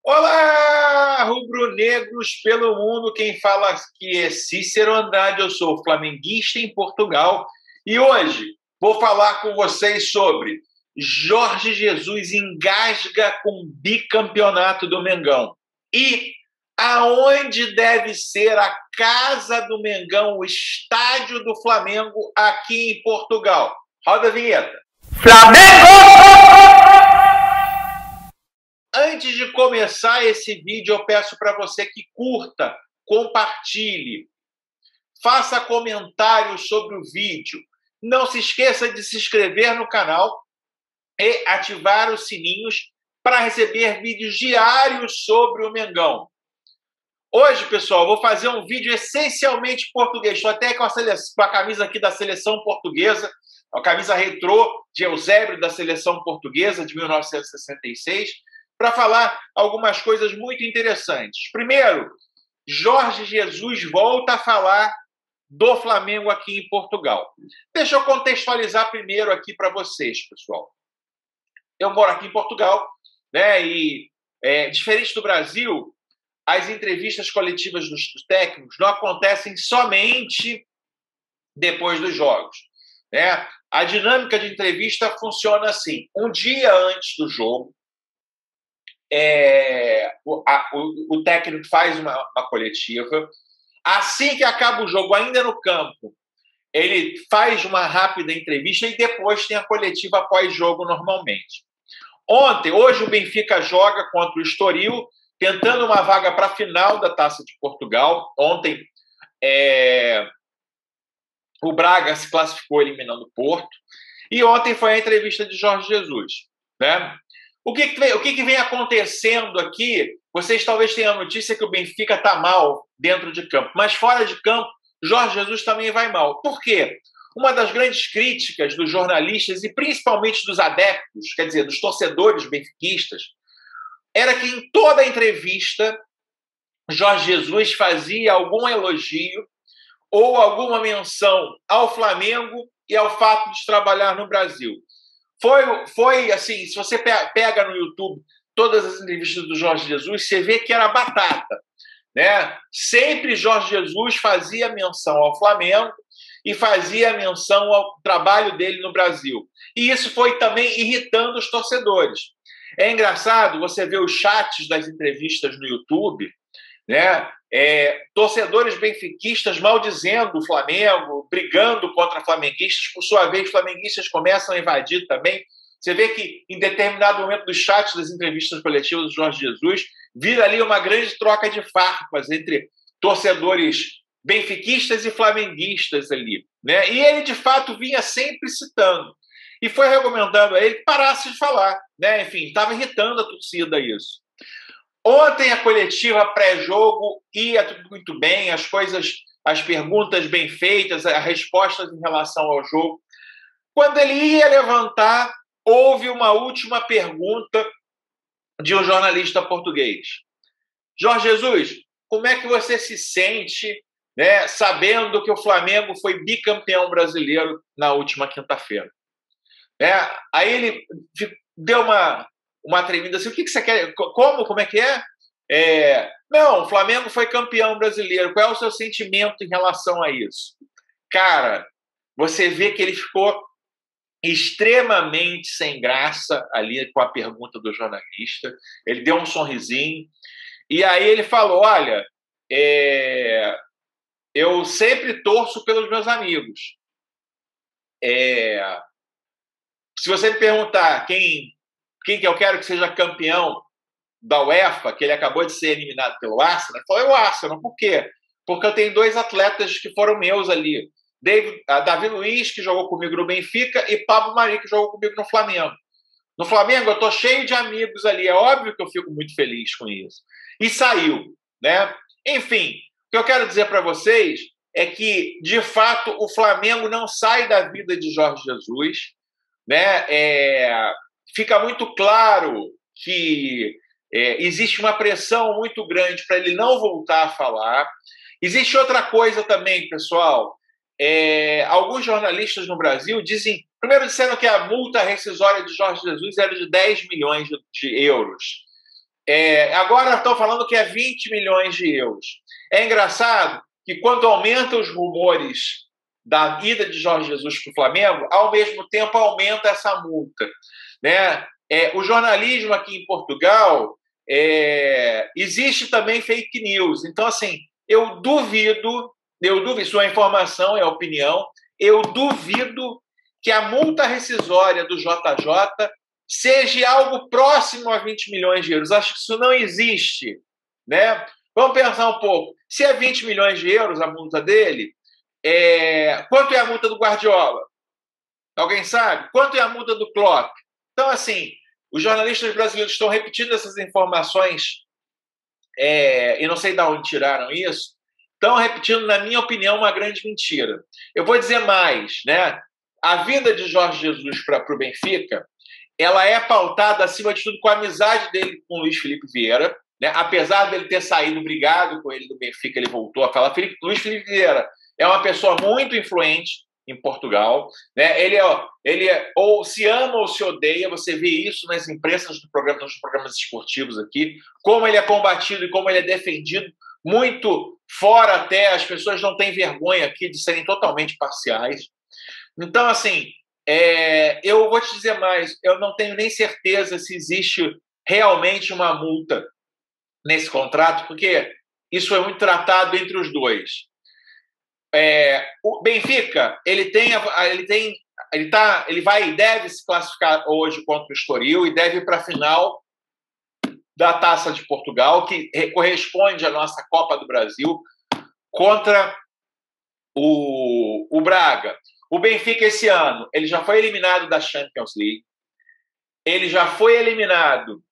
Olá, rubro-negros pelo mundo. Quem fala aqui é Cícero Andrade. Eu sou flamenguista em Portugal e hoje vou falar com vocês sobre Jorge Jesus engasga com o bicampeonato do Mengão e aonde deve ser a casa do Mengão, o estádio do Flamengo aqui em Portugal. Roda a vinheta. Flamengo! Antes de começar esse vídeo, eu peço para você que curta, compartilhe, faça comentários sobre o vídeo. Não se esqueça de se inscrever no canal e ativar os sininhos para receber vídeos diários sobre o Mengão. Hoje, pessoal, vou fazer um vídeo essencialmente português. Estou até com a camisa aqui da seleção portuguesa, a camisa retrô de Eusébio da seleção portuguesa de 1966, para falar algumas coisas muito interessantes. Primeiro, Jorge Jesus volta a falar do Flamengo aqui em Portugal. Deixa eu contextualizar primeiro aqui para vocês, pessoal. Eu moro aqui em Portugal, né? E diferente do Brasil, as entrevistas coletivas dos técnicos não acontecem somente depois dos jogos, né? A dinâmica de entrevista funciona assim: um dia antes do jogo, o técnico faz uma coletiva. Assim que acaba o jogo, ainda no campo, ele faz uma rápida entrevista e depois tem a coletiva após-jogo normalmente. Hoje o Benfica joga contra o Estoril, tentando uma vaga para a final da Taça de Portugal. Ontem o Braga se classificou eliminando o Porto. E ontem foi a entrevista de Jorge Jesus, né? O que vem acontecendo aqui? Vocês talvez tenham a notícia que o Benfica está mal dentro de campo, mas fora de campo, Jorge Jesus também vai mal. Por quê? Uma das grandes críticas dos jornalistas e principalmente dos adeptos, quer dizer, dos torcedores benfiquistas, era que em toda a entrevista Jorge Jesus fazia algum elogio ou alguma menção ao Flamengo e ao fato de trabalhar no Brasil. Foi assim, se você pega no YouTube todas as entrevistas do Jorge Jesus, você vê que era batata, né? Sempre Jorge Jesus fazia menção ao Flamengo e fazia menção ao trabalho dele no Brasil. E isso foi também irritando os torcedores. É engraçado você ver os chats das entrevistas no YouTube, né? Torcedores benfiquistas maldizendo o Flamengo, brigando contra flamenguistas, por sua vez, flamenguistas começam a invadir também. Você vê que, em determinado momento do chat das entrevistas coletivas do Jorge Jesus, vira ali uma grande troca de farpas entre torcedores benfiquistas e flamenguistas ali, né? E ele, de fato, vinha sempre citando. E foi recomendando a ele que parasse de falar, né? Enfim, estava irritando a torcida isso. Ontem a coletiva pré-jogo ia tudo muito bem, as perguntas bem feitas, as respostas em relação ao jogo. Quando ele ia levantar, houve uma última pergunta de um jornalista português. Jorge Jesus, como é que você se sente, né, sabendo que o Flamengo foi bicampeão brasileiro na última quinta-feira? Aí ele deu uma tremida assim, o que você quer? Como é que é? Não, o Flamengo foi campeão brasileiro. Qual é o seu sentimento em relação a isso? Cara, você vê que ele ficou extremamente sem graça ali com a pergunta do jornalista. Ele deu um sorrisinho e aí ele falou, olha, eu sempre torço pelos meus amigos. Se você me perguntar quem que eu quero que seja campeão da UEFA, que ele acabou de ser eliminado pelo Arsenal, ele falou, o Arsenal. Por quê? Porque eu tenho dois atletas que foram meus ali. Davi Luiz, que jogou comigo no Benfica, e Pablo Mari, que jogou comigo no Flamengo. No Flamengo, eu estou cheio de amigos ali. É óbvio que eu fico muito feliz com isso. E saiu, né? Enfim, o que eu quero dizer para vocês é que, de fato, o Flamengo não sai da vida de Jorge Jesus, né? Fica muito claro que existe uma pressão muito grande para ele não voltar a falar. Existe outra coisa também, pessoal. Alguns jornalistas no Brasil primeiro disseram que a multa rescisória de Jorge Jesus era de 10 milhões de euros. Agora estão falando que é 20 milhões de euros. É engraçado que quando aumentam os rumores da ida de Jorge Jesus para o Flamengo, ao mesmo tempo aumenta essa multa, né? O jornalismo aqui em Portugal, existe também fake news. Então, assim, eu duvido, sua informação é opinião, eu duvido que a multa rescisória do JJ seja algo próximo a 20 milhões de euros. Acho que isso não existe, né? Vamos pensar um pouco. Se é 20 milhões de euros a multa dele, quanto é a multa do Guardiola? Alguém sabe? Quanto é a multa do Klopp? Então, assim, os jornalistas brasileiros estão repetindo essas informações, e não sei de onde tiraram isso, estão repetindo, na minha opinião, uma grande mentira. Eu vou dizer mais, né? A vinda de Jorge Jesus para o Benfica, ela é pautada, acima de tudo, com a amizade dele com o Luiz Felipe Vieira, né? Apesar dele ter saído brigado com ele do Benfica, ele voltou a falar. Luiz Felipe Vieira é uma pessoa muito influente em Portugal, né? Ele ou se ama ou se odeia. Você vê isso nas imprensas nos programas esportivos aqui, como ele é combatido e como ele é defendido, muito fora até. As pessoas não têm vergonha aqui de serem totalmente parciais. Então, assim, eu vou te dizer mais, eu não tenho nem certeza se existe realmente uma multa nesse contrato, porque isso foi muito tratado entre os dois. O Benfica, ele deve se classificar hoje contra o Estoril e deve ir para a final da Taça de Portugal, que corresponde à nossa Copa do Brasil, contra o Braga. O Benfica, esse ano, ele já foi eliminado da Champions League, ele já foi eliminado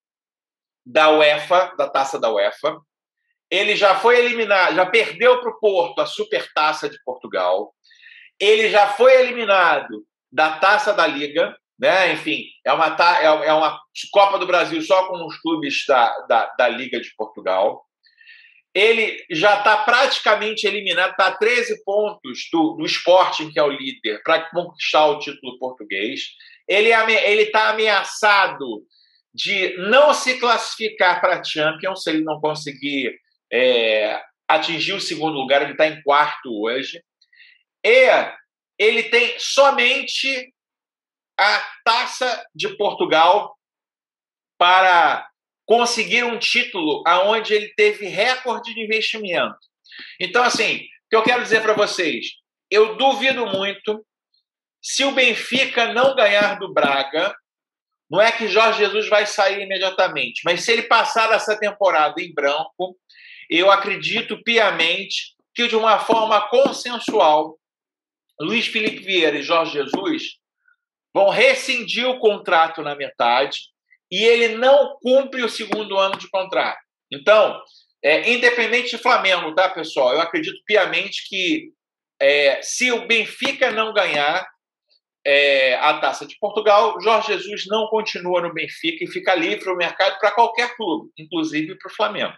da UEFA, da Taça da UEFA, ele já foi eliminado, já perdeu para o Porto a Supertaça de Portugal, ele já foi eliminado da Taça da Liga, né? Enfim, é uma Copa do Brasil só com os clubes da Liga de Portugal. Ele já está praticamente eliminado, está a 13 pontos do Sporting, que é o líder, para conquistar o título português. Ele está ameaçado de não se classificar para a Champions se ele não conseguir atingir o segundo lugar. Ele está em quarto hoje. E ele tem somente a Taça de Portugal para conseguir um título aonde ele teve recorde de investimento. Então, assim, o que eu quero dizer para vocês, eu duvido muito, se o Benfica não ganhar do Braga, não é que Jorge Jesus vai sair imediatamente, mas se ele passar essa temporada em branco, eu acredito piamente que, de uma forma consensual, Luiz Felipe Vieira e Jorge Jesus vão rescindir o contrato na metade e ele não cumpre o segundo ano de contrato. Então, independente de Flamengo, tá, pessoal? Eu acredito piamente que se o Benfica não ganhar a Taça de Portugal, Jorge Jesus não continua no Benfica e fica livre o mercado para qualquer clube, inclusive para o Flamengo.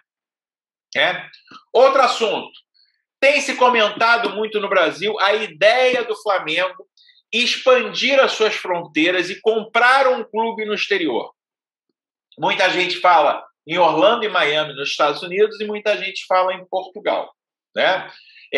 Outro assunto. Tem se comentado muito no Brasil a ideia do Flamengo expandir as suas fronteiras e comprar um clube no exterior. Muita gente fala em Orlando e Miami, nos Estados Unidos, e muita gente fala em Portugal, né?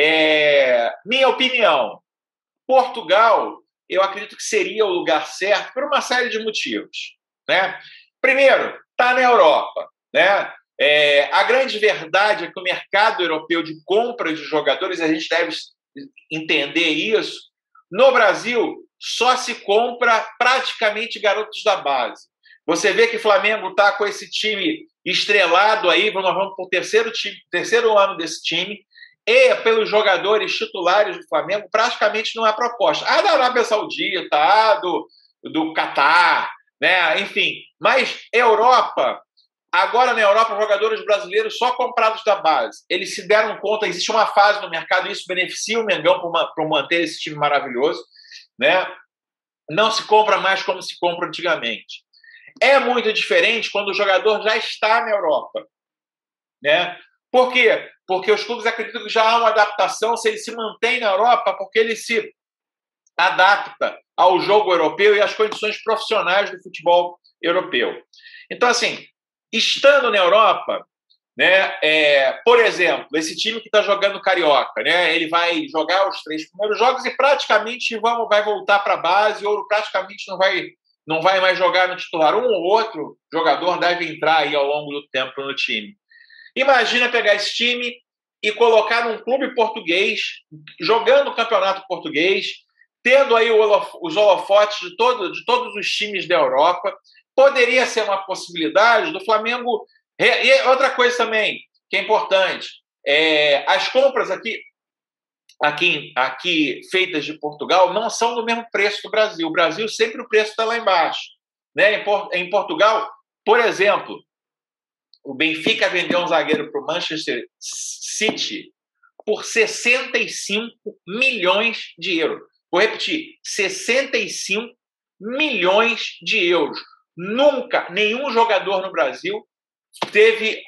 Minha opinião, Portugal, eu acredito que seria o lugar certo por uma série de motivos, né? Primeiro, está na Europa, né? A grande verdade é que o mercado europeu de compra de jogadores, a gente deve entender isso, no Brasil só se compra praticamente garotos da base. Você vê que o Flamengo está com esse time estrelado aí, nós vamos para o terceiro ano desse time, e pelos jogadores titulares do Flamengo, praticamente não há proposta. Da Arábia Saudita, do Catar, né? Enfim. Mas Europa, agora na Europa, jogadores brasileiros só comprados da base. Eles se deram conta, existe uma fase no mercado, e isso beneficia o Mengão para manter esse time maravilhoso, né? Não se compra mais como se compra antigamente. É muito diferente quando o jogador já está na Europa, né? Por quê? Porque os clubes acreditam que já há uma adaptação se ele se mantém na Europa, porque ele se adapta ao jogo europeu e às condições profissionais do futebol europeu. Então, assim, Estando na Europa, né, por exemplo, esse time que está jogando Carioca, né, ele vai jogar os 3 primeiros jogos e praticamente vai voltar para a base ou praticamente não vai mais jogar no titular. Um ou outro jogador deve entrar aí ao longo do tempo no time. Imagina pegar esse time e colocar num clube português, jogando o campeonato português, tendo aí os holofotes de todos os times da Europa. Poderia ser uma possibilidade do Flamengo. E outra coisa também, que é importante, as compras aqui feitas de Portugal não são do mesmo preço do Brasil. O Brasil sempre o preço está lá embaixo. Né? Em Portugal, por exemplo, o Benfica vendeu um zagueiro para o Manchester City por 65 milhões de euros. Vou repetir, 65 milhões de euros. Nunca nenhum jogador no Brasil teve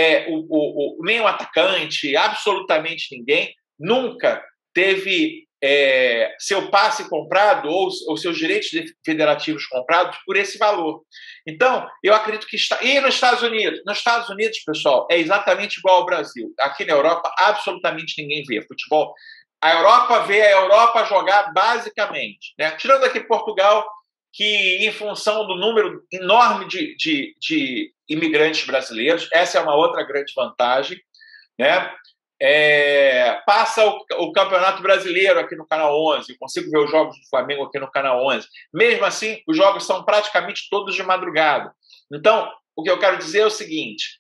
nem um atacante, absolutamente ninguém, nunca teve seu passe comprado ou seus direitos federativos comprados por esse valor. Então, eu acredito que e nos Estados Unidos? Nos Estados Unidos, pessoal, é exatamente igual ao Brasil. Aqui na Europa, absolutamente ninguém vê futebol. A Europa vê a Europa jogar basicamente, né? Tirando aqui Portugal, que em função do número enorme de imigrantes brasileiros, essa é uma outra grande vantagem, né? Passa o Campeonato Brasileiro aqui no Canal 11, eu consigo ver os jogos do Flamengo aqui no Canal 11. Mesmo assim, os jogos são praticamente todos de madrugada. Então, o que eu quero dizer é o seguinte,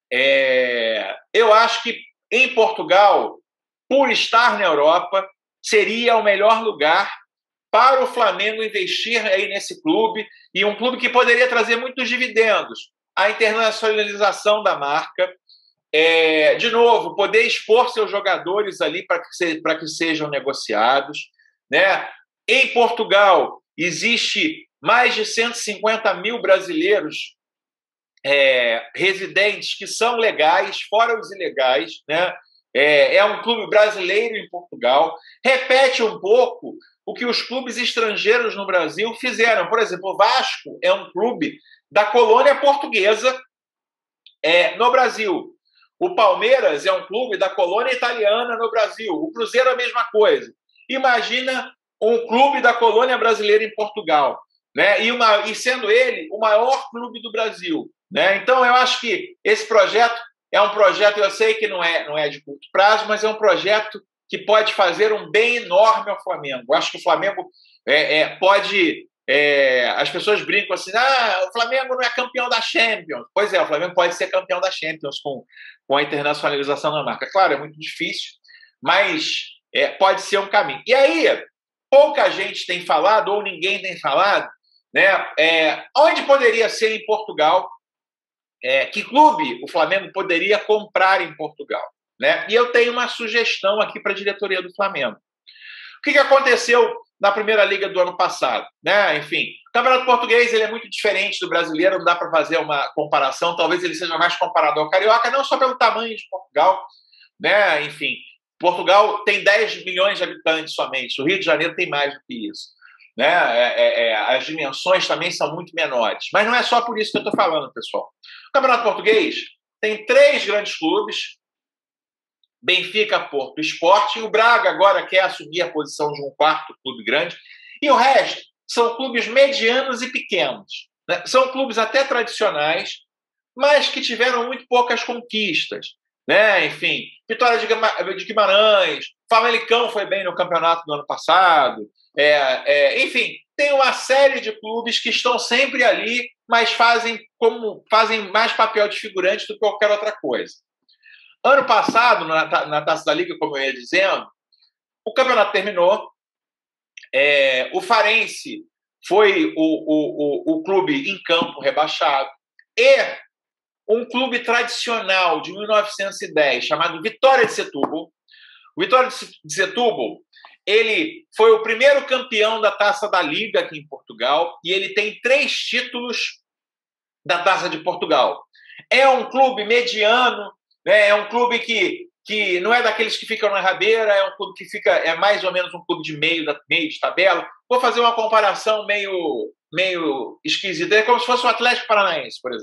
eu acho que em Portugal, por estar na Europa, seria o melhor lugar para o Flamengo investir aí nesse clube, e um clube que poderia trazer muitos dividendos. A internacionalização da marca, de novo, poder expor seus jogadores ali para que sejam negociados. Né? Em Portugal, existe mais de 150 mil brasileiros residentes que são legais, fora os ilegais. Né? É um clube brasileiro em Portugal. Repete um pouco o que os clubes estrangeiros no Brasil fizeram. Por exemplo, o Vasco é um clube da colônia portuguesa no Brasil. O Palmeiras é um clube da colônia italiana no Brasil. O Cruzeiro é a mesma coisa. Imagina um clube da colônia brasileira em Portugal, né? E sendo ele o maior clube do Brasil. Né? Então, eu acho que esse projeto é um projeto, eu sei que não é de curto prazo, mas é um projeto que pode fazer um bem enorme ao Flamengo. Eu acho que o Flamengo pode... as pessoas brincam assim, o Flamengo não é campeão da Champions. Pois é, o Flamengo pode ser campeão da Champions com a internacionalização da marca. Claro, é muito difícil, mas pode ser um caminho. E aí, pouca gente tem falado, ou ninguém tem falado, né, onde poderia ser em Portugal, que clube o Flamengo poderia comprar em Portugal. Né? E eu tenho uma sugestão aqui para a diretoria do Flamengo. O que aconteceu na Primeira Liga do ano passado? Né? Enfim, o Campeonato Português ele é muito diferente do brasileiro, não dá para fazer uma comparação, talvez ele seja mais comparado ao Carioca, não só pelo tamanho de Portugal. Né? Enfim, Portugal tem 10 milhões de habitantes somente, o Rio de Janeiro tem mais do que isso. Né? As dimensões também são muito menores. Mas não é só por isso que eu estou falando, pessoal. O Campeonato Português tem 3 grandes clubes, Benfica, Porto, Sport, e o Braga agora quer assumir a posição de um 4º clube grande, e o resto são clubes medianos e pequenos. Né? São clubes até tradicionais, mas que tiveram muito poucas conquistas. Né? Enfim, Vitória de Guimarães, Famalicão foi bem no campeonato do ano passado, enfim, tem uma série de clubes que estão sempre ali, mas fazem mais papel de figurante do que qualquer outra coisa. Ano passado, na Taça da Liga, como eu ia dizendo, o campeonato terminou, o Farense foi o clube em campo rebaixado, e um clube tradicional de 1910, chamado Vitória de Setúbal. O Vitória de Setúbal, ele foi o primeiro campeão da Taça da Liga aqui em Portugal, e ele tem 3 títulos da Taça de Portugal. É um clube mediano, né? É um clube que não é daqueles que ficam na rabeira, é um clube que é mais ou menos um clube de meio de tabela. Vou fazer uma comparação meio esquisita. É como se fosse o Atlético Paranaense, por exemplo.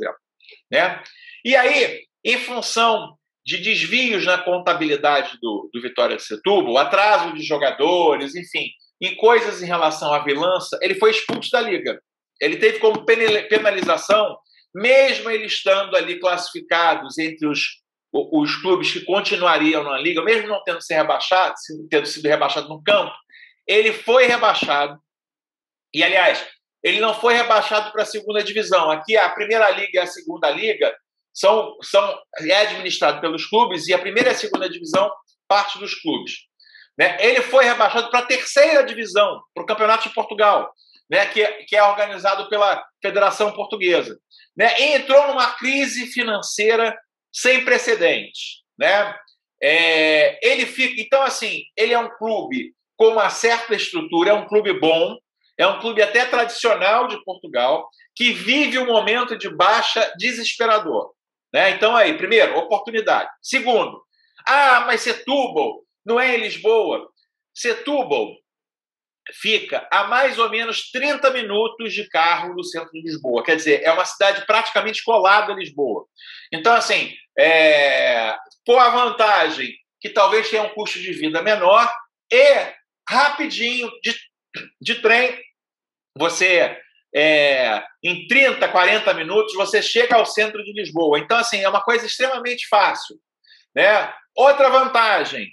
né? E aí, em função de desvios na contabilidade do Vitória de Setúbal, atraso de jogadores, enfim, em coisas em relação à Vilança, ele foi expulso da Liga. Ele teve como penalização, mesmo ele estando ali classificados entre os clubes que continuariam na Liga, mesmo não tendo sido rebaixado no campo, ele foi rebaixado. E, aliás, ele não foi rebaixado para a segunda divisão. Aqui, a Primeira Liga e a Segunda Liga é administrado pelos clubes e a primeira e a segunda divisão parte dos clubes. Né? Ele foi rebaixado para a terceira divisão, para o Campeonato de Portugal, né? que é organizado pela Federação Portuguesa. Né? E entrou numa crise financeira sem precedentes. Né? Então, assim, ele é um clube com uma certa estrutura, é um clube bom, é um clube até tradicional de Portugal, que vive um momento de baixa desesperador. Né? Então, aí, primeiro, oportunidade. Segundo, mas Setúbal não é em Lisboa. Setúbal fica a mais ou menos 30 minutos de carro do centro de Lisboa. Quer dizer, é uma cidade praticamente colada a Lisboa. Então, assim, por a vantagem que talvez tenha um custo de vida menor e rapidinho de trem, você... em 30, 40 minutos, você chega ao centro de Lisboa. Então, assim, é uma coisa extremamente fácil. Né? Outra vantagem,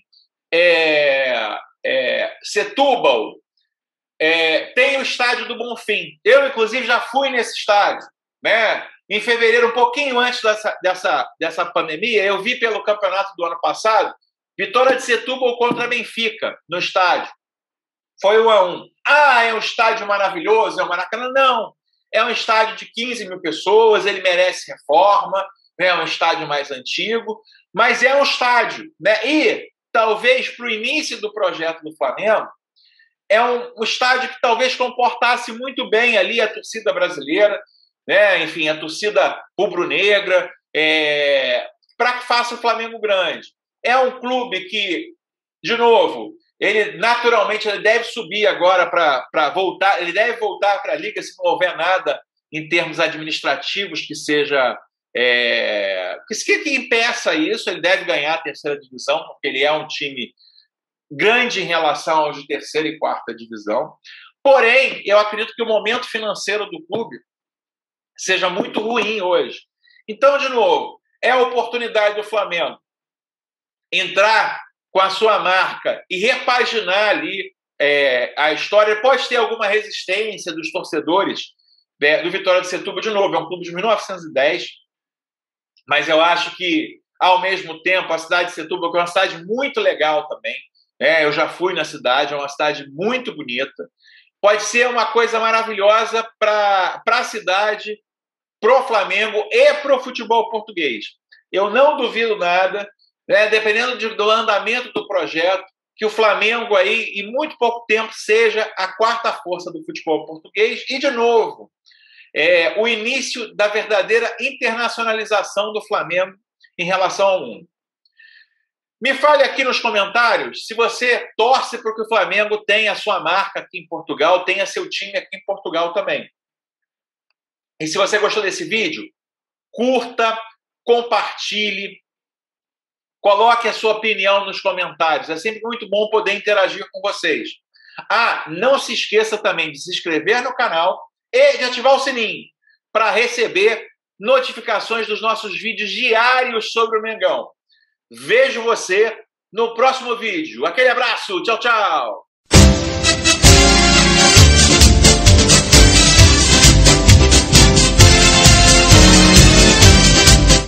Setúbal tem o estádio do Bonfim. Eu, inclusive, já fui nesse estádio. Né? Em fevereiro, um pouquinho antes dessa pandemia, eu vi pelo campeonato do ano passado, Vitória de Setúbal contra Benfica, no estádio. Foi 1-1. É um estádio maravilhoso, é o Maracanã. Não, é um estádio de 15 mil pessoas, ele merece reforma, né? É um estádio mais antigo, mas é um estádio. Né? E, talvez, para o início do projeto do Flamengo, é um estádio que talvez comportasse muito bem ali a torcida brasileira, né? Enfim, a torcida rubro-negra, para que faça o Flamengo grande. É um clube que, de novo... Ele, naturalmente, ele deve subir agora para voltar, ele deve voltar para a Liga se não houver nada em termos administrativos que seja... que impeça isso, ele deve ganhar a terceira divisão, porque ele é um time grande em relação aos de terceira e quarta divisão. Porém, eu acredito que o momento financeiro do clube seja muito ruim hoje. Então, de novo, é a oportunidade do Flamengo entrar com a sua marca e repaginar ali a história. Pode ter alguma resistência dos torcedores do Vitória de Setúbal. De novo, é um clube de 1910, mas eu acho que, ao mesmo tempo, a cidade de Setúbal é uma cidade muito legal também. Eu já fui na cidade, é uma cidade muito bonita. Pode ser uma coisa maravilhosa para a cidade, para o Flamengo e para o futebol português. Eu não duvido nada, dependendo do andamento do projeto, que o Flamengo aí, em muito pouco tempo, seja a quarta força do futebol português e, de novo, o início da verdadeira internacionalização do Flamengo em relação ao mundo. Me fale aqui nos comentários se você torce para que o Flamengo tenha a sua marca aqui em Portugal, tenha seu time aqui em Portugal também. E se você gostou desse vídeo, curta, compartilhe, coloque a sua opinião nos comentários. É sempre muito bom poder interagir com vocês. Não se esqueça também de se inscrever no canal e de ativar o sininho para receber notificações dos nossos vídeos diários sobre o Mengão. Vejo você no próximo vídeo. Aquele abraço. Tchau, tchau.